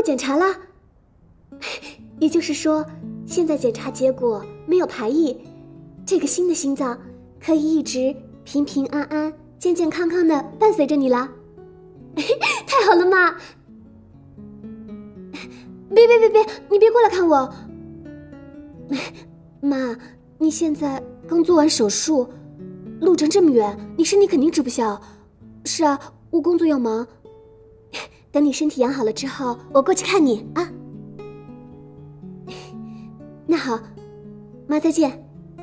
检查了，也就是说，现在检查结果没有排异，这个新的心脏可以一直平平安安、健健康康的伴随着你了。太好了嘛！别，你别过来看我。妈，你现在刚做完手术，路程这么远，你身体肯定吃不消。是啊，我工作要忙。等你身体养好了之后，我过去看你啊。那好，妈再见。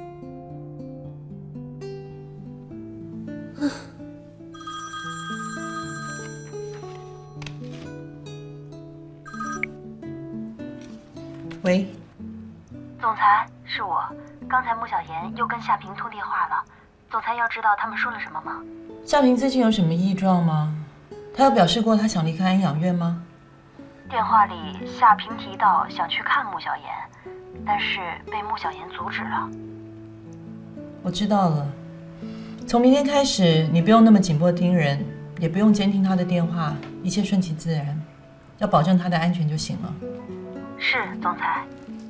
喂， 总裁，是我。刚才穆小妍又跟夏萍通电话了。总裁要知道他们说了什么吗？ 夏萍最近有什么异状吗？她有表示过她想离开安养院吗？ 电话里夏萍提到想去看穆小妍，但是被穆小妍阻止了。 我知道了。从明天开始，你不用那么紧迫盯人，也不用监听她的电话，一切顺其自然，要保证她的安全就行了。 是，总裁。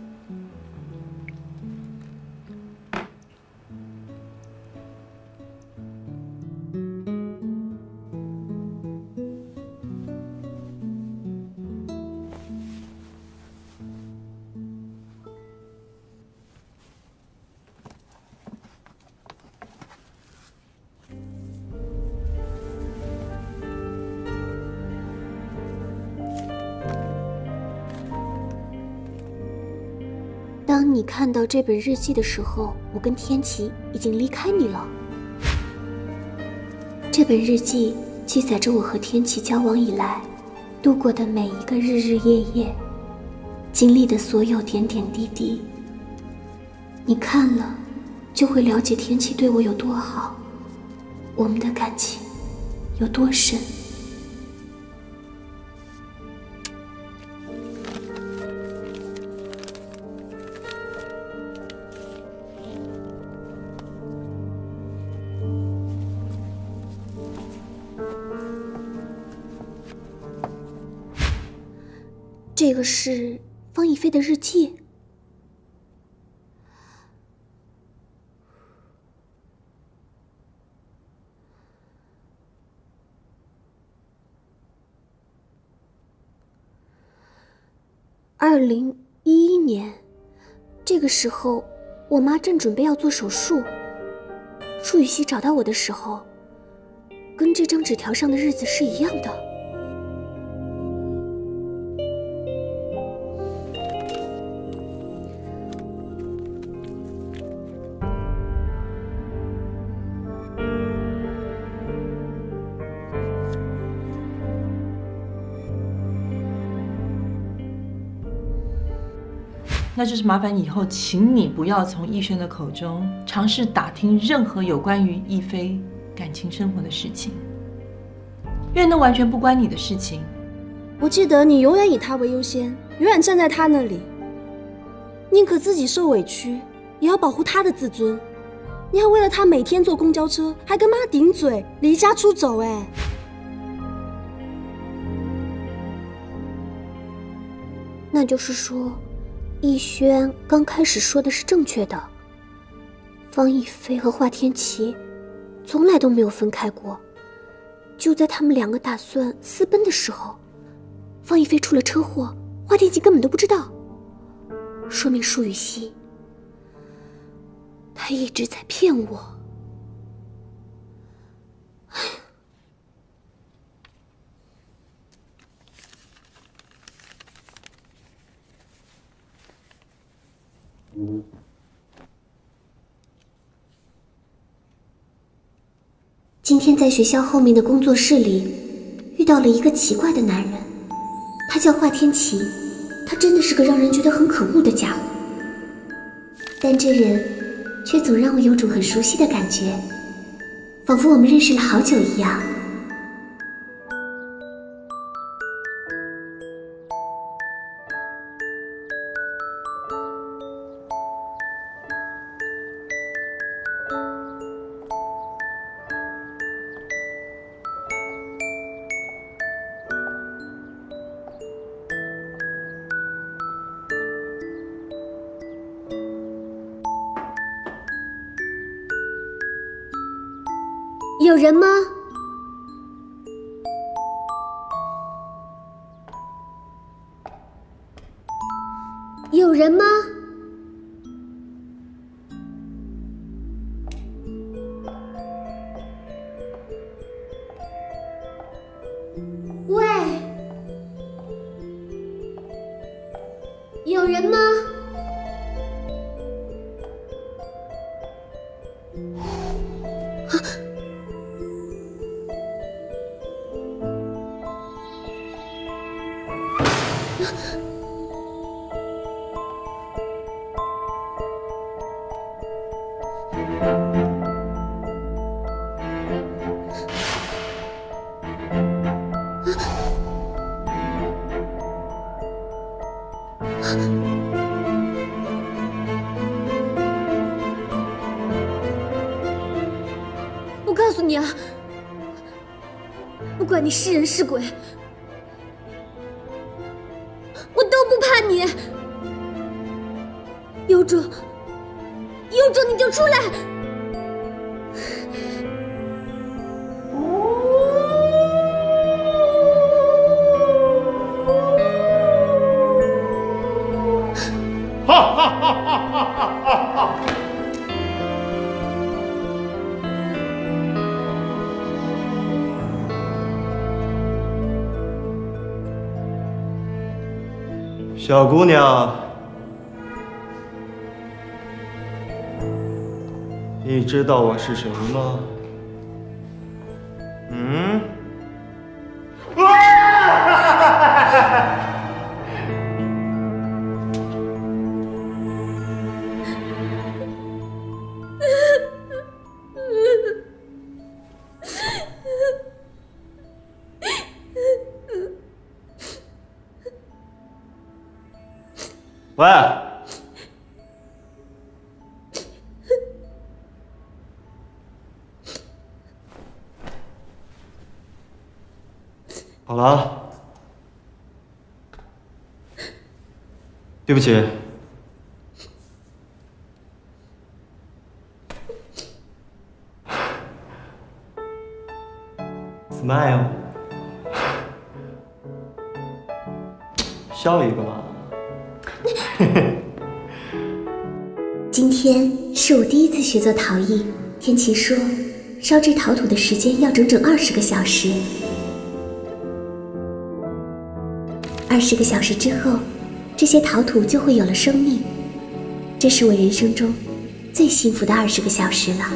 当你看到这本日记的时候，我跟天琪已经离开你了。这本日记记载着我和天琪交往以来度过的每一个日日夜夜，经历的所有点点滴滴。你看了，就会了解天琪对我有多好，我们的感情有多深。这个是方逸飞的日记。2011年，这个时候，我妈正准备要做手术。舒雨熙找到我的时候，跟这张纸条上的日子是一样的。 那就是麻烦以后，请你不要从逸轩的口中尝试打听任何有关于逸飞感情生活的事情，因为那完全不关你的事情。 我记得你永远以他为优先，永远站在他那里，宁可自己受委屈，也要保护他的自尊。你还为了他每天坐公交车，还跟妈顶嘴，离家出走。哎， 那就是说，逸轩刚开始说的是正确的，方逸飞和华天琪从来都没有分开过。就在他们两个打算私奔的时候，方逸飞出了车祸，华天琪根本都不知道，说明舒雨熙他一直在骗我。今天在学校后面的工作室里遇到了一个奇怪的男人，他叫华天琪，他真的是个让人觉得很可恶的家伙，但这人却总让我有种很熟悉的感觉，仿佛我们认识了好久一样。 有人吗？有人吗？喂，有人吗？我告诉你啊，不管你是人是鬼，我都不怕你。有种，你就出来！ 哈哈哈哈哈哈！小姑娘，你知道我是谁吗？嗯？喂，好了，对不起。Smile， 笑一个嘛。 今天是我第一次学做陶艺，天琪说，烧制陶土的时间要整整20个小时。20个小时之后，这些陶土就会有了生命。这是我人生中最幸福的20个小时了。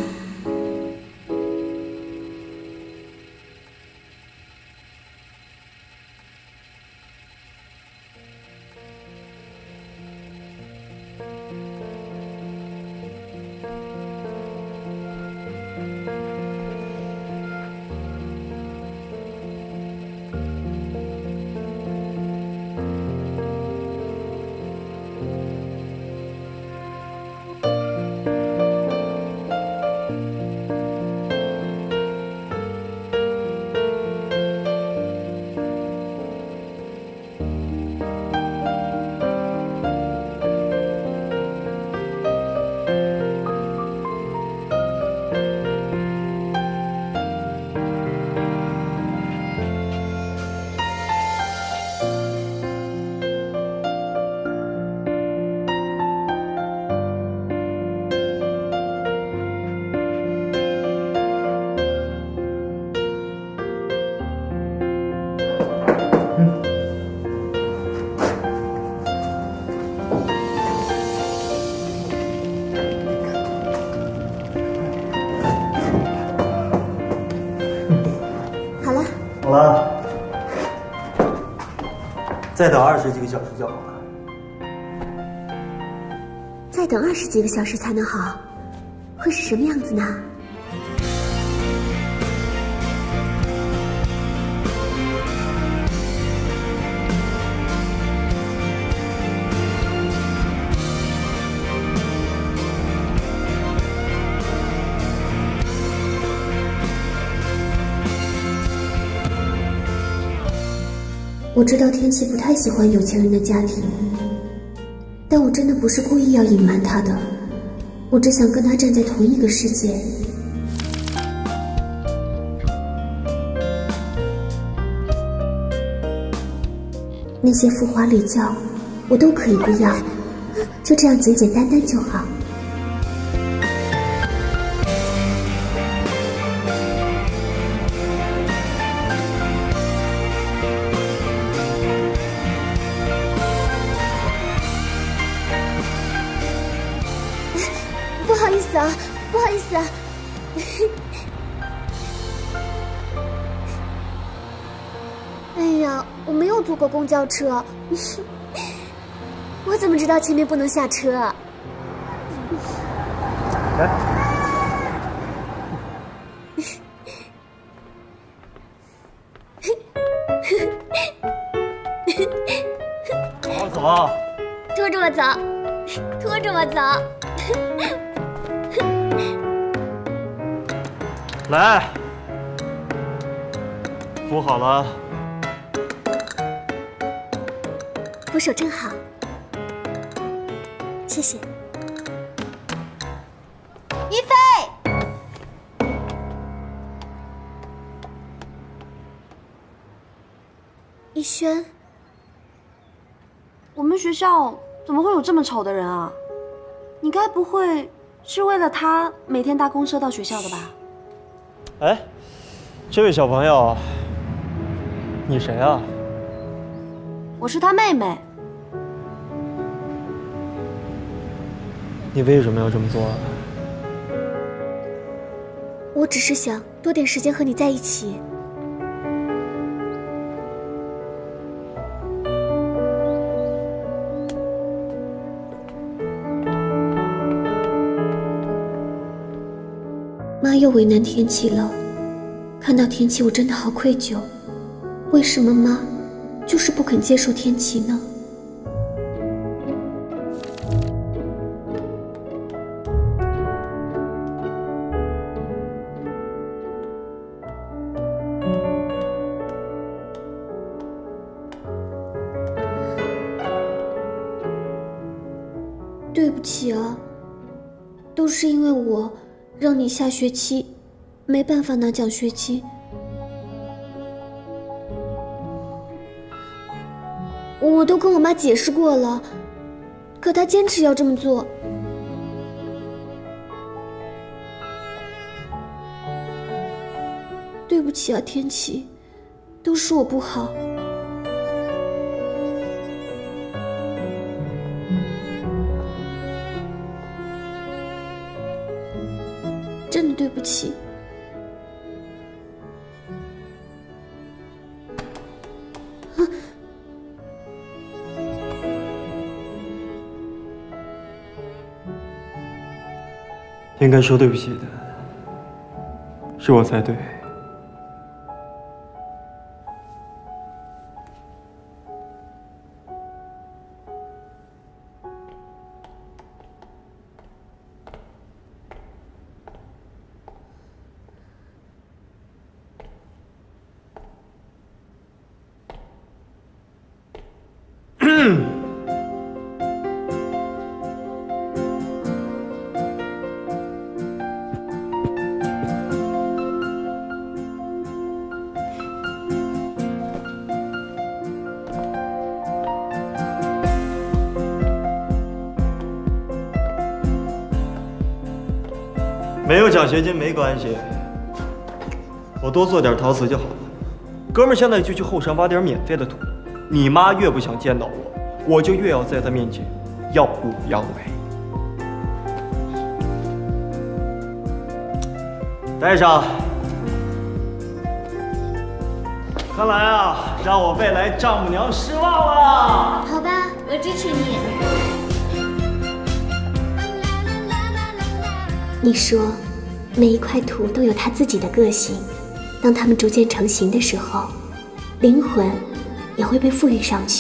好了，再等20几个小时就好了。 再等20几个小时才能好，会是什么样子呢？我知道天琪不太喜欢有钱人的家庭，但我真的不是故意要隐瞒他的，我只想跟他站在同一个世界。 那些浮华礼教，我都可以不要，就这样简简单单就好。不好意思啊，不好意思啊。哎呀，我没有坐过公交车，我怎么知道前面不能下车啊？ 来，好好走啊！ 拖着我走，拖着我走。 来，扶好了。 扶手正好，谢谢。 一菲， 逸轩， 我们学校怎么会有这么丑的人啊？你该不会是为了他每天搭公车到学校的吧？ 哎，这位小朋友，你谁啊？ 我是他妹妹。 你为什么要这么做啊？ 我只是想多点时间和你在一起。妈又为难天气了，看到天气我真的好愧疚。为什么妈就是不肯接受天气呢？对不起啊，都是因为我让你下学期没办法拿奖学金。我都跟我妈解释过了，可她坚持要这么做。对不起啊，天琪，都是我不好。真的对不起。 应该说对不起的，是我才对。没有奖学金没关系，我多做点陶瓷就好了。哥们儿现在就去后山挖点免费的土。你妈越不想见到我，我就越要在她面前耀武扬威。带上。看来啊，让我未来丈母娘失望了。 好吧，我支持你。你说，每一块土都有它自己的个性，当它们逐渐成型的时候，灵魂也会被赋予上去。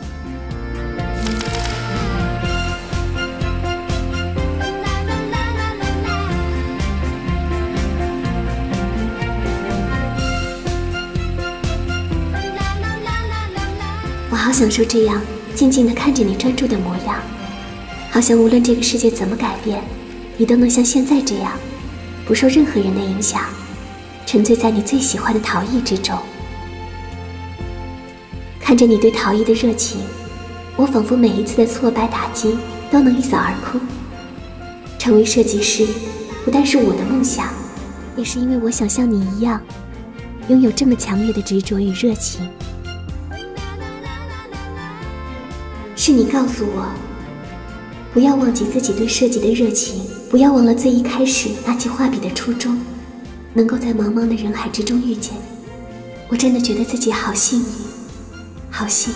我好享受这样静静地看着你专注的模样，好像无论这个世界怎么改变，你都能像现在这样，不受任何人的影响，沉醉在你最喜欢的陶艺之中。 看着你对陶艺的热情，我仿佛每一次的挫败打击都能一扫而空。成为设计师，不但是我的梦想，也是因为我想像你一样，拥有这么强烈的执着与热情。是你告诉我，不要忘记自己对设计的热情，不要忘了最一开始拿起画笔的初衷。能够在茫茫的人海之中遇见你，我真的觉得自己好幸运，好幸运。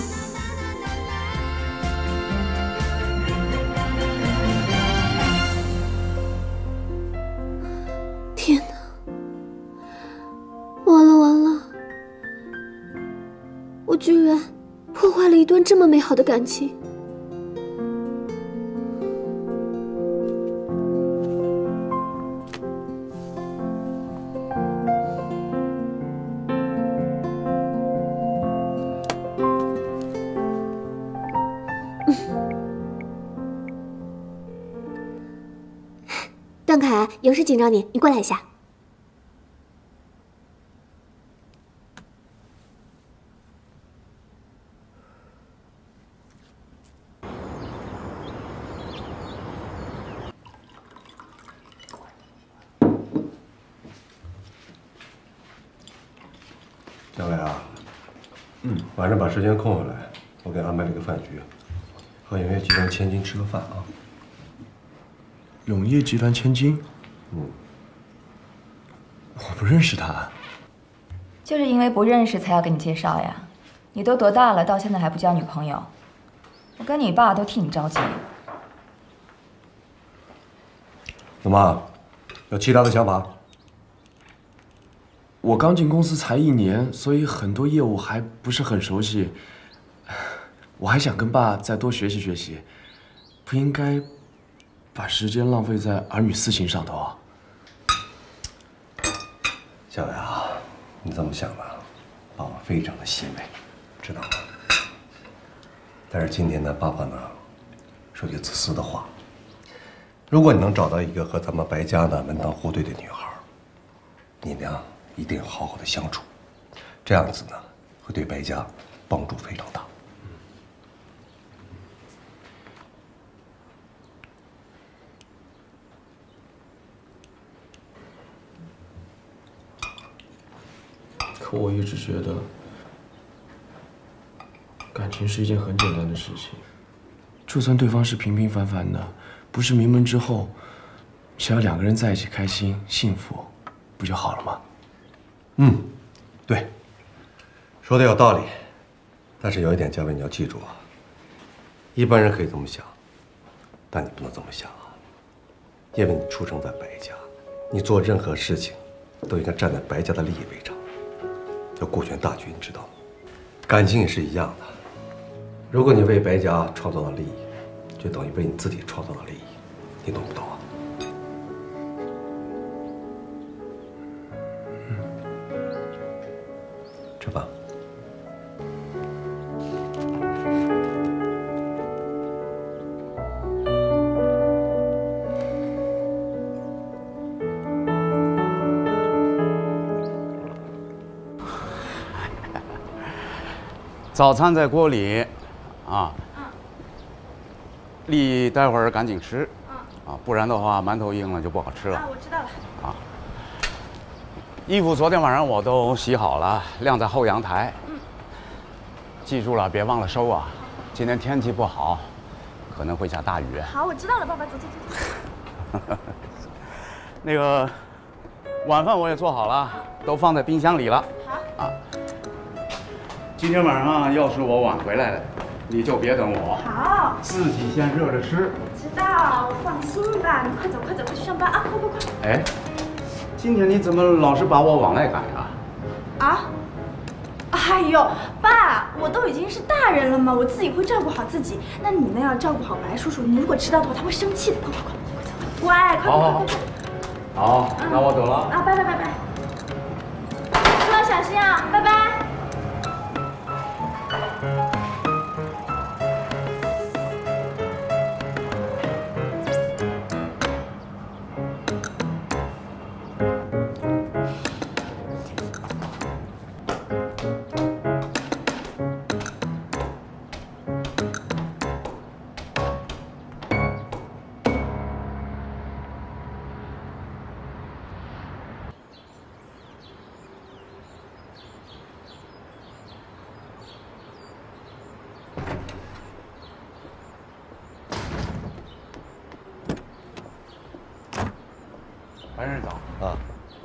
天哪，完了完了，我居然破坏了一段这么美好的感情。段凯，有事请找你，你过来一下。 小伟啊，晚上把时间空下来，我给你安排了个饭局，和永业集团千金吃个饭啊。 永业集团千金？我不认识他。 就是因为不认识才要给你介绍呀。你都多大了，到现在还不交女朋友？我跟你爸都替你着急。 怎么，有其他的想法？ 我刚进公司才1年，所以很多业务还不是很熟悉。我还想跟爸再多学习学习，不应该把时间浪费在儿女私情上头啊。 小伟啊，你这么想的，爸爸非常的欣慰，知道吗？但是今天呢，爸爸呢，说句自私的话，如果你能找到一个和咱们白家呢门当户对的女孩，你呢一定要好好的相处，这样子呢会对白家帮助非常大。 可我一直觉得，感情是一件很简单的事情。就算对方是平平凡凡的，不是名门之后，只要2个人在一起开心幸福，不就好了吗？ 对，说的有道理。但是有一点，嘉伟你要记住啊，一般人可以这么想，但你不能这么想啊，因为你出生在白家，你做任何事情都应该站在白家的利益为上。要顾全大局，你知道吗？感情也是一样的。如果你为白家创造了利益，就等于为你自己创造了利益，你懂不懂啊？吃饭。 早餐在锅里，啊，丽待会儿赶紧吃，啊，不然的话馒头硬了就不好吃了。 我知道了。 啊，衣服昨天晚上我都洗好了，晾在后阳台。记住了，别忘了收啊。今天天气不好，可能会下大雨。 好，我知道了，爸爸，走走走。 那个晚饭我也做好了，都放在冰箱里了。好。啊。今天晚上要是我晚回来了，你就别等我， 好， 自己先热着吃。 知道，放心吧，你快走，快走，快去上班啊！快快快！ 哎，今天你怎么老是把我往外赶呀？ 啊？哎呦，爸，我都已经是大人了嘛，我自己会照顾好自己。那你呢，要照顾好白叔叔。你如果迟到的话，他会生气的。快快快，快走，乖，快快快快。 好，那我走了。 啊，拜拜拜拜。路上小心啊，拜拜。 白人早啊。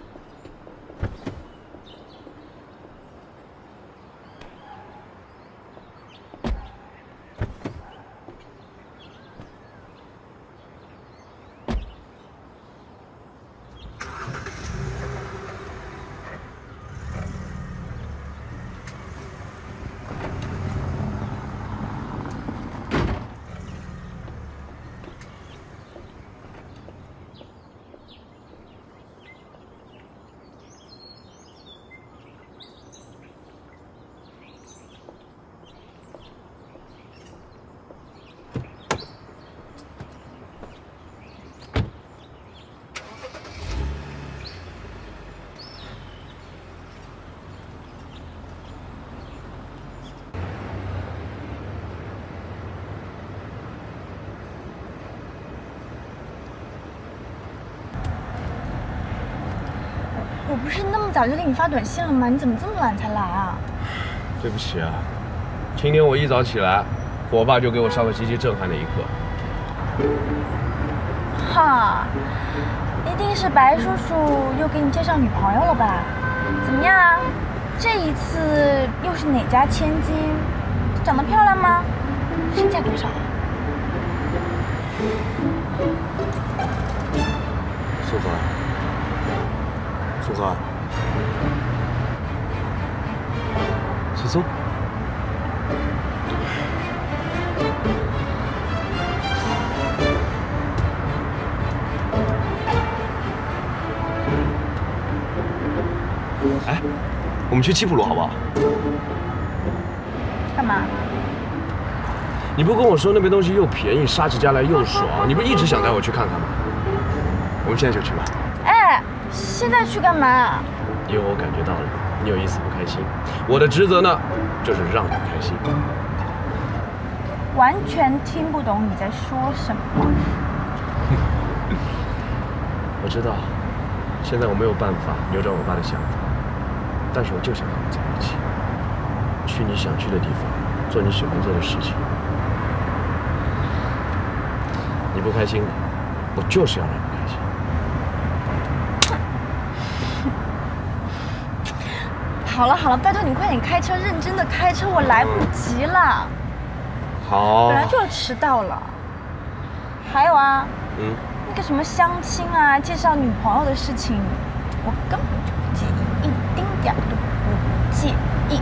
我不是那么早就给你发短信了吗？你怎么这么晚才来啊？ 对不起啊，今天我一早起来，我爸就给我上了极其震撼的一课。 哈，一定是白叔叔又给你介绍女朋友了吧？怎么样？这一次又是哪家千金？长得漂亮吗？身价多少？ 苏荷，苏荷，苏苏。哎，我们去七浦路好不好？ 干嘛？ 你不跟我说那边东西又便宜，沙棘加来又爽，你不是一直想带我去看看吗？我们现在就去吧。 哎，现在去干嘛？ 因为我感觉到了你有一丝不开心，我的职责呢，就是让你开心。 完全听不懂你在说什么。 我知道，现在我没有办法扭转我爸的想法，但是我就想和你在一起，去你想去的地方，做你喜欢做的事情。你不开心了，我就是要让你开心。 好了好了，拜托你快点开车，认真的开车，我来不及了。 好。 本来就要迟到了。还有啊，那个什么相亲啊，介绍女朋友的事情，我根本就不介意，一丁点都不介意。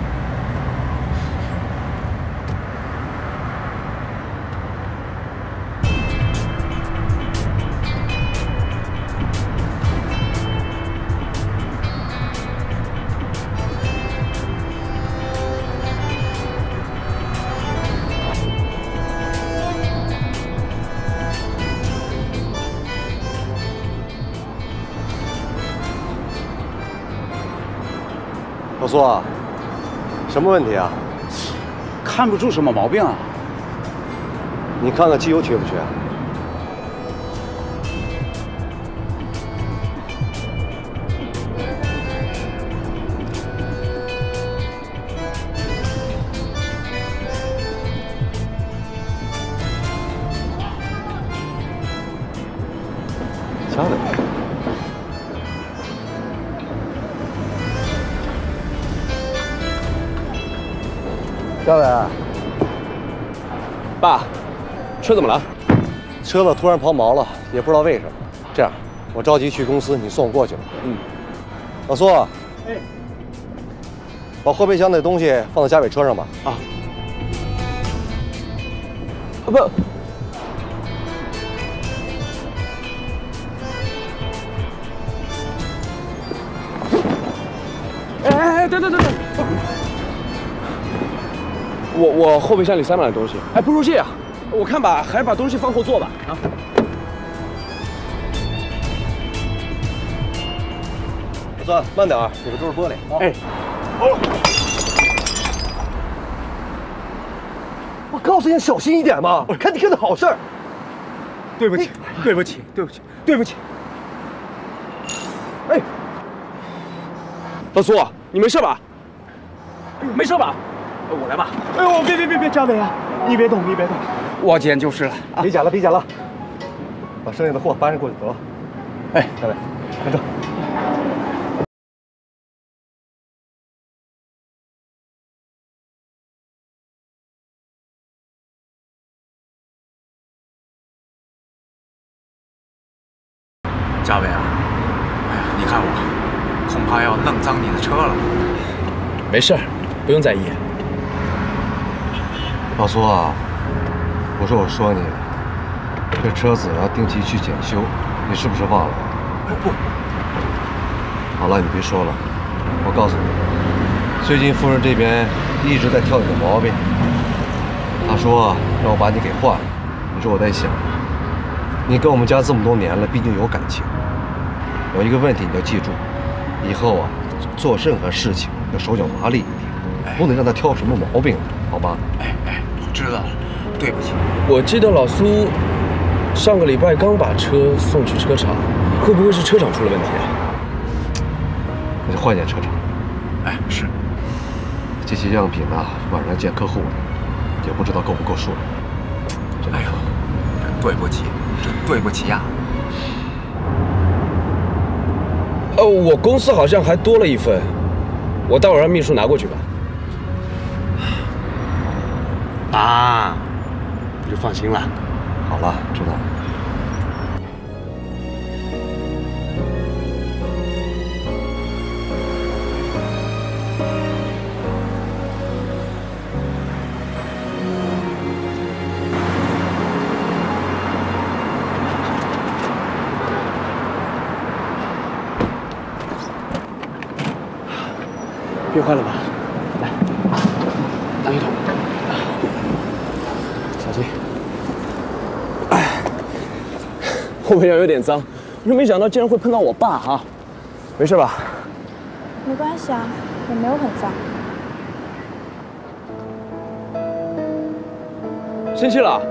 老苏啊，什么问题啊？ 看不出什么毛病啊。 你看看机油缺不缺？加了。嘉伟， 爸，车怎么了？ 车子突然抛锚了，也不知道为什么。这样，我着急去公司，你送我过去吧。老苏，哎，把后备箱那东西放在嘉伟车上吧。啊。不。 哎，等。我后备箱里塞满了东西，哎，不如这样，我看吧，还是把东西放后座吧。啊。 老孙，慢点啊，这个都是玻璃。哎。我告诉你小心一点嘛，看你干的好事儿。 对不起。 哎，老苏，你没事吧？没事吧？我来吧。 哎呦，别，嘉伟啊，你别动。 我捡就是了。 别捡了，把剩下的货搬上过去得了。 哎，小伟，跟着。 嘉伟啊，哎呀，你看我，恐怕要弄脏你的车了。 没事儿，不用在意。 老苏啊，不是我说你，这车子要定期去检修，你是不是忘了？ 不。 好了，你别说了，我告诉你，最近夫人这边一直在挑你的毛病。她说让我把你给换了。你说我在想，你跟我们家这么多年了，毕竟有感情。有一个问题你要记住，以后啊，做任何事情要手脚麻利一点，不能让他挑什么毛病，好吧？ 哎，我知道了，对不起。 我记得老苏上个礼拜刚把车送去车厂，会不会是车厂出了问题啊？ 那就换件车厂。 哎，是。 这些样品呢，晚上见客户的，也不知道够不够数量。 哎呦，真对不起，真对不起呀。 我公司好像还多了一份，我待会儿让秘书拿过去吧。 啊，你就放心了。 好了，知道了。 别坏了吧，来，当一桶，小心。哎，后面要有点脏，真没想到竟然会碰到我爸啊！没事吧？ 没关系啊，也没有很脏。 生气了？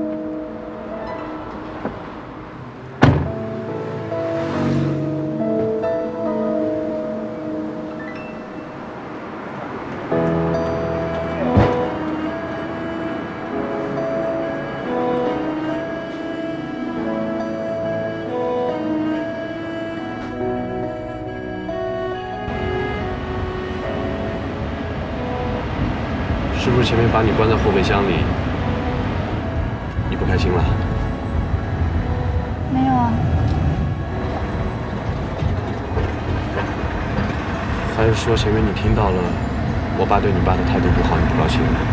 是不是前面把你关在后备箱里，你不开心了？ 没有啊。 还是说前面你听到了我爸对你爸的态度不好，你不高兴了？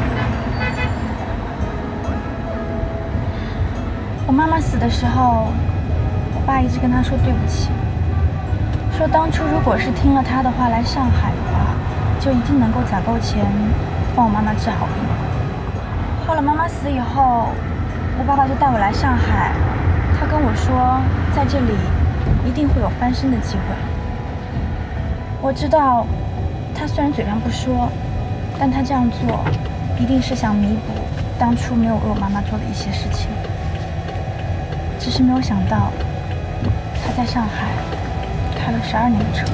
我妈妈死的时候，我爸一直跟她说对不起，说当初如果是听了她的话来上海的话，就一定能够攒够钱帮我妈妈治好病。后来妈妈死以后，我爸爸就带我来上海，他跟我说，在这里一定会有翻身的机会。我知道，他虽然嘴上不说，但他这样做，一定是想弥补当初没有为我妈妈做的一些事情。只是没有想到，他在上海开了12年的车。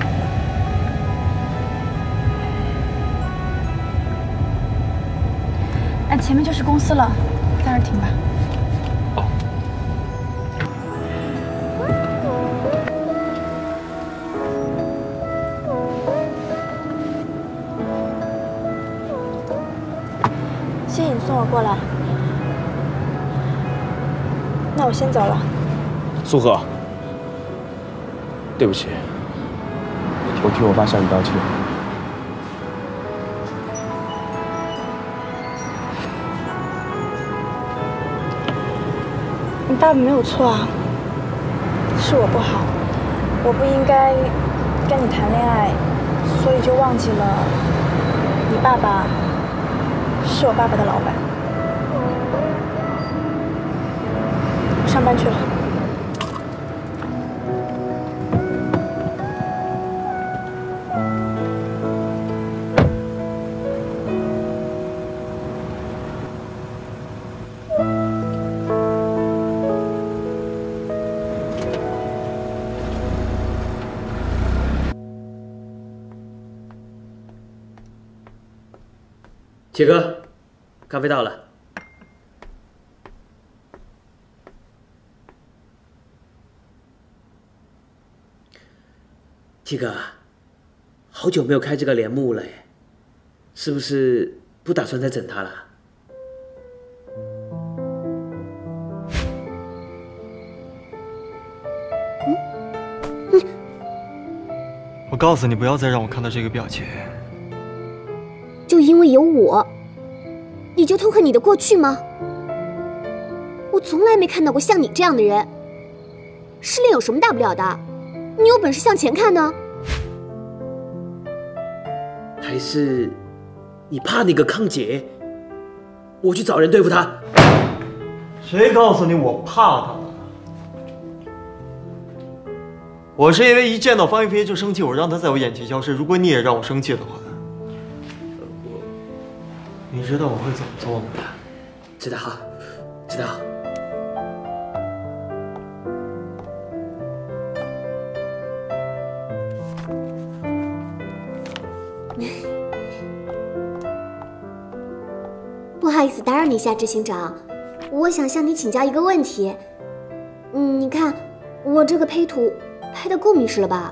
哎，前面就是公司了，在这儿停吧。 哦。 谢谢你送我过来。那我先走了。 苏荷，对不起，我替我爸向你道歉。 你爸爸没有错啊，是我不好，我不应该跟你谈恋爱，所以就忘记了你爸爸是我爸爸的老板。我上班去了。 铁哥，咖啡到了。 T 哥，好久没有开这个帘幕了，是不是不打算再整它了？ 我告诉你，不要再让我看到这个表情。 就因为有我，你就痛恨你的过去吗？我从来没看到过像你这样的人。失恋有什么大不了的？你有本事向前看呢。 还是你怕那个康姐？我去找人对付她。 谁告诉你我怕她了？我是因为一见到方一飞就生气，我让她在我眼前消失。如果你也让我生气的话，你知道我会怎么做吗？ 知道，知道。 不好意思打扰你一下，执行长，我想向你请教一个问题。你看我这个胚图拍得够密实了吧？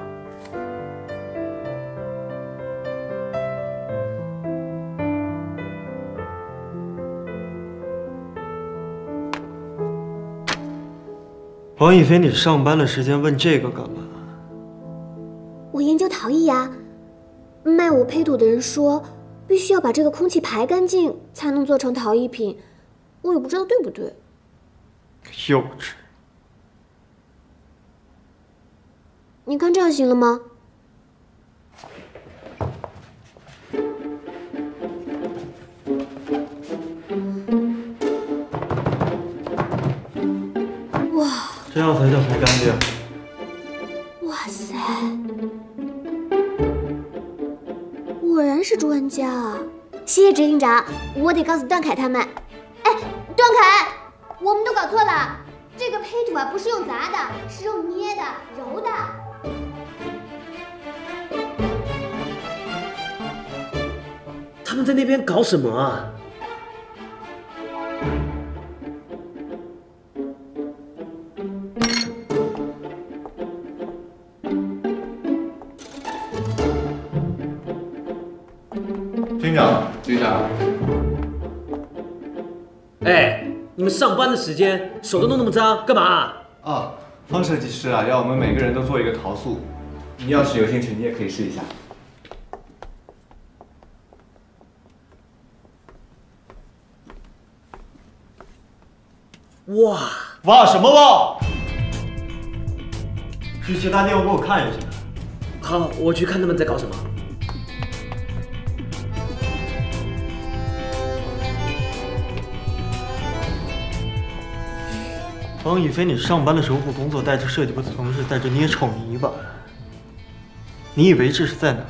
王一飞，你上班的时间问这个干嘛？ 我研究陶艺呀。卖我胚土的人说，必须要把这个空气排干净，才能做成陶艺品。我也不知道对不对。 幼稚。 你看这样行了吗？哇！ 这样才叫排干净。 哇塞！果然是专家啊！谢谢执行长，我得告诉段凯他们。哎，段凯，我们都搞错了，这个胚土啊不是用砸的，是用捏的、揉的。 他们在那边搞什么啊？ 局长， 哎，你们上班的时间手都弄那么脏，干嘛？ 啊，方设计师啊，要我们每个人都做一个陶塑。你要是有兴趣，你也可以试一下。 哇！ 哇什么哇？去其他地方给我看一下。 好，我去看他们在搞什么。 方一飞，你上班的时候不工作，带着设计部的同事，带着捏臭泥巴，你以为这是在哪儿？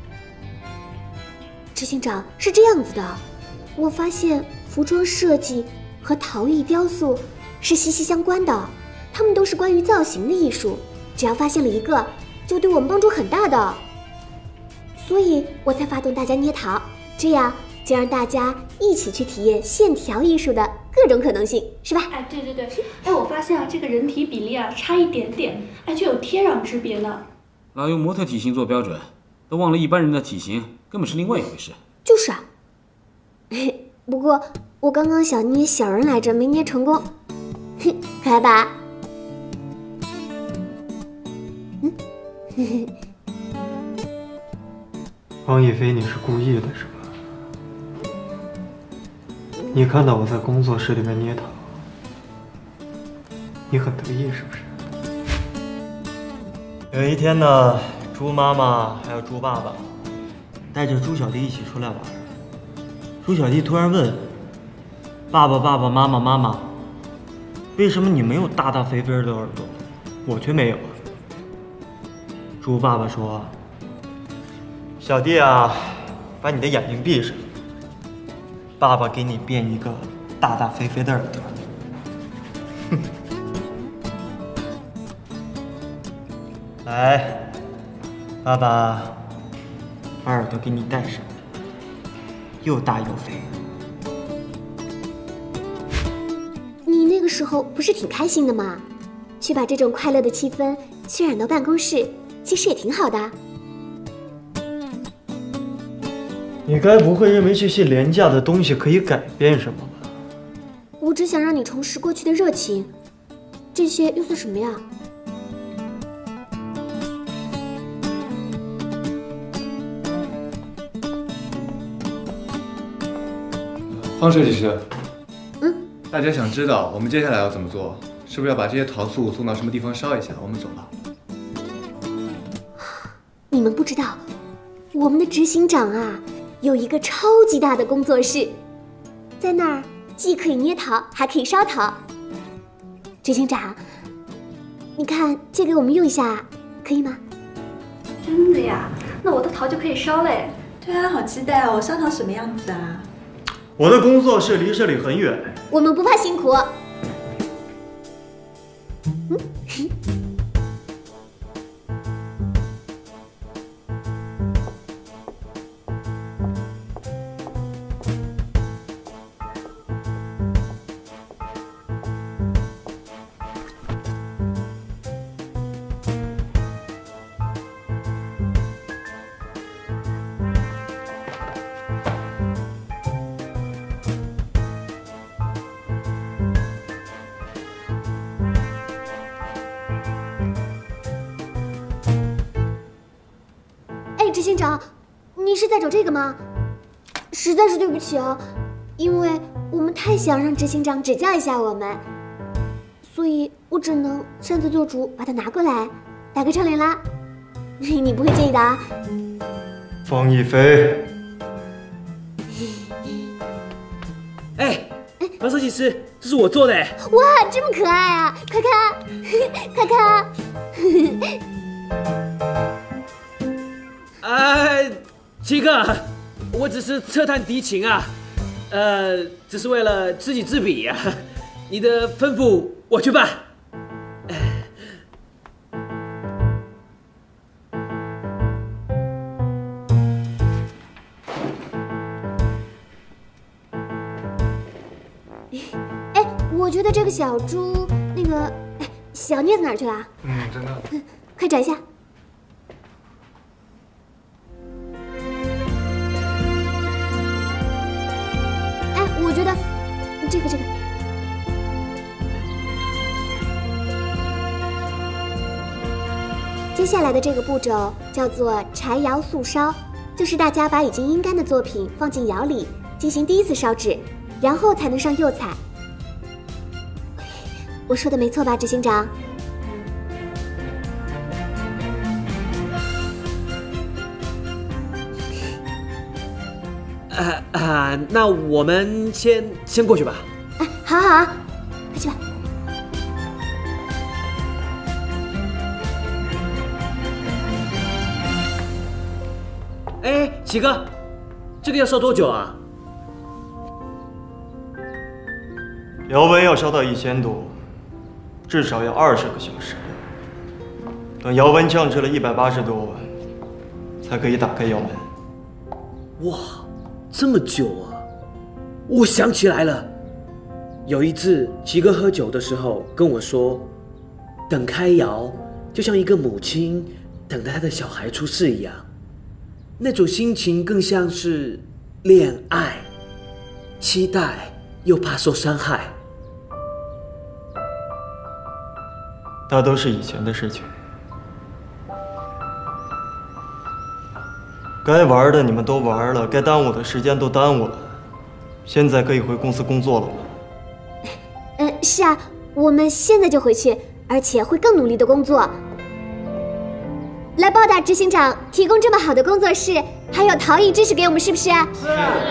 执行长，是这样子的，我发现服装设计和陶艺雕塑是息息相关的，它们都是关于造型的艺术，只要发现了一个，就对我们帮助很大的。所以我才发动大家捏陶，这样就让大家一起去体验线条艺术的各种可能性，是吧？ 哎，对对对，哎，我发现啊，这个人体比例啊差一点点，哎，却有天壤之别呢。 老用模特体型做标准，都忘了一般人的体型根本是另外一回事。 就是啊。不过我刚刚想捏小人来着，没捏成功。可爱吧？ 方一飞，你是故意的是吧？你看到我在工作室里面捏陶，你很得意是不是？有一天呢，猪妈妈还有猪爸爸带着猪小弟一起出来玩。猪小弟突然问：“爸爸、爸爸妈妈、妈妈，为什么你没有大大肥肥的耳朵，我却没有？”猪爸爸说：“小弟啊，把你的眼睛闭上。爸爸给你变一个大大肥肥的耳朵。”哼，来，爸爸把耳朵给你戴上，又大又肥。 你那个时候不是挺开心的吗？去把这种快乐的气氛渲染到办公室，其实也挺好的。 你该不会认为这些廉价的东西可以改变什么吧？ 我只想让你重拾过去的热情，这些又算什么呀？ 方设计师，大家想知道我们接下来要怎么做？是不是要把这些桃素送到什么地方烧一下？我们走了。 你们不知道，我们的执行长啊，有一个超级大的工作室，在那儿既可以捏桃，还可以烧桃。执行长，你看借给我们用一下，可以吗？ 真的呀？那我的桃就可以烧嘞。 对啊，好期待哦！烧桃什么样子啊？ 我的工作室离这里很远。 我们不怕辛苦。执行长，你是在找这个吗？实在是对不起啊，因为我们太想让执行长指教一下我们，所以我只能擅自做主把它拿过来，打个照脸啦。你不会介意的啊？ 方逸飞， 哎，方设计师，这是我做的哎！ 哇，这么可爱啊！快看，快看！ 七哥，我只是测探敌情啊，只是为了知己知彼啊。你的吩咐我去办。 哎，我觉得这个小猪，那个小镊子哪儿去了？ 在那。 快找一下。我觉得这个，接下来的这个步骤叫做柴窑速烧，就是大家把已经阴干的作品放进窑里进行第一次烧制，然后才能上釉彩。我说的没错吧，执行长？ 那我们先过去吧。 好好啊，快去吧。 哎，启哥，这个要烧多久啊？ 窑温要烧到1000度，至少要20个小时。等窑温降至了180度，才可以打开窑门。 哇！这么久啊！我想起来了，有一次齐哥喝酒的时候跟我说，等开窑就像一个母亲等待她的小孩出世一样，那种心情更像是恋爱，期待又怕受伤害。 那都是以前的事情，该玩的你们都玩了，该耽误的时间都耽误了，现在可以回公司工作了吗？ 是啊，我们现在就回去，而且会更努力的工作，来报答执行长提供这么好的工作室，还有陶艺知识给我们，是不是？是。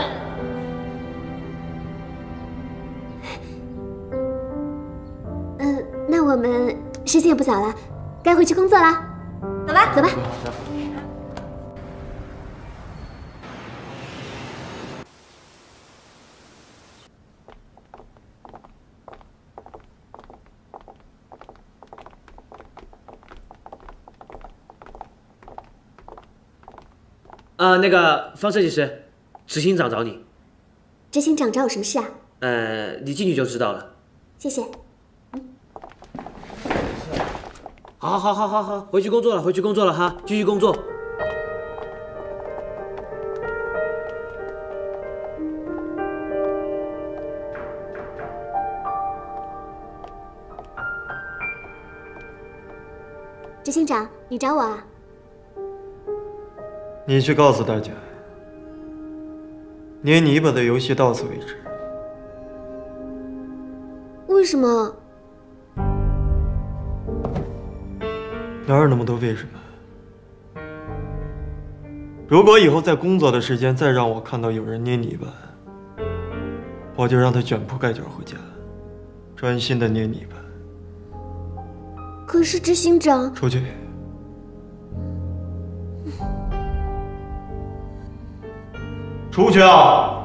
那我们时间也不早了，该回去工作了，走吧，走吧。 那个方设计师，执行长找你。 执行长找我什么事啊？ 你进去就知道了。 谢谢。 好，回去工作了，哈，继续工作。 执行长，你找我啊？ 你去告诉大家，捏泥巴的游戏到此为止。 为什么？ 哪有那么多为什么？如果以后在工作的时间再让我看到有人捏泥巴，我就让他卷铺盖卷回家，专心的捏泥巴。 可是执行长， 出去。出去啊！